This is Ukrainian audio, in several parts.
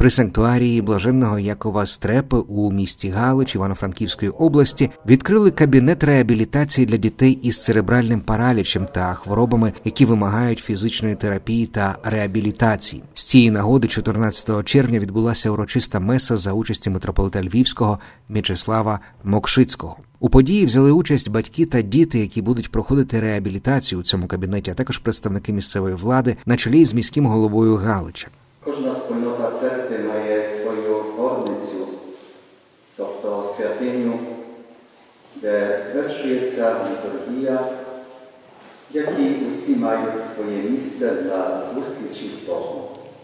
При санктуарії Блаженного Якова Стрепи у місті Галич Івано-Франківської області відкрили кабінет реабілітації для дітей із церебральним паралічем та хворобами, які вимагають фізичної терапії та реабілітації. З цієї нагоди 14 червня відбулася урочиста меса за участі митрополита Львівського М'ячеслава Мокшицького. У події взяли участь батьки та діти, які будуть проходити реабілітацію у цьому кабінеті, а також представники місцевої влади на чолі з міським головою Галича. Кожна спільнота церкви має свою горницю, тобто святиню, де звершується літургія, в якій усі мають своє місце для зустрічі з Богом.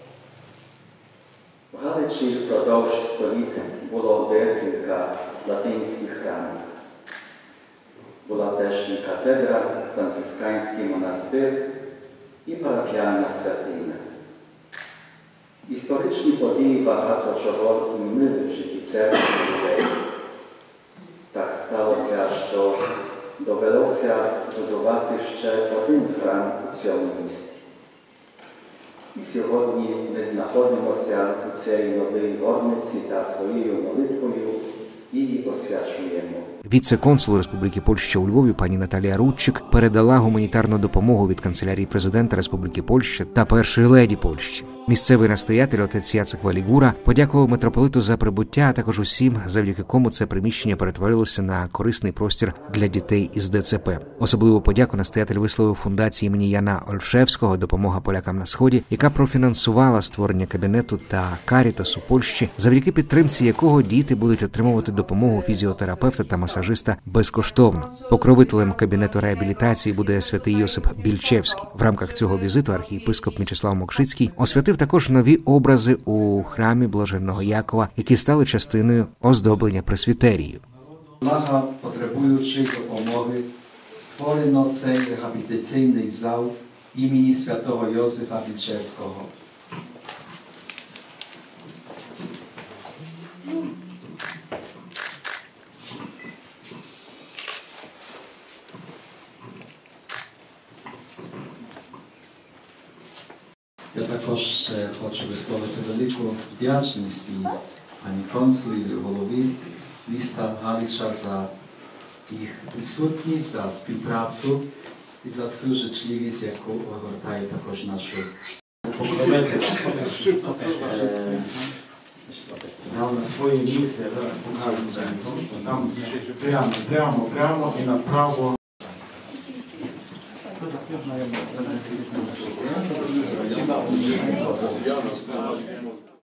В Галичі впродовж століть було декілька латинських храмів. Була теж і катедра, францисканський монастир і парафіальна святиня. Історичні події багато чого змінили в житті церкви людей. Так сталося, що довелося будувати ще один храм у цьому місті. І сьогодні ми знаходимося у цій новій горниці та своєю молитвою і освячуємо. Віце-консул Республіки Польща у Львові пані Наталія Рудчик передала гуманітарну допомогу від канцелярії президента Республіки Польща та першої леді Польщі. Місцевий настоятель отець Яцек Валігура подякував митрополиту за прибуття, а також усім, завдяки кому це приміщення перетворилося на корисний простір для дітей із ДЦП. Особливу подяку настоятель висловив фундації імені Яна Ольшевського «Допомога полякам на Сході», яка профінансувала створення кабінету, та Карітасу Польщі, завдяки підтримці якого діти будуть отримувати допомогу фізіотерапевта та масажиста безкоштовно. Покровителем кабінету реабілітації буде святий Йосип Більчевський. В рамках цього візиту архієпископ М'ячеслав Мокшицький освятив також нові образи у храмі Блаженного Якова, які стали частиною оздоблення пресвітерію. Dla potrzebujących pomocy stworzono цей rehabilitacyjny zał imieni świętego Józefa Wilczewskiego. Я також хочу висловити велику вдячність і пані консулу, і голові міста Галича за їх присутність, за співпрацю і за цю жичливість, яку огортає також нашу на своє місце, я зараз покажу. Там прямо і направо. Zapraszam na